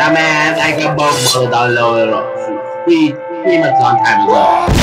Nah, man, I got bug downloaded pretty much long time ago.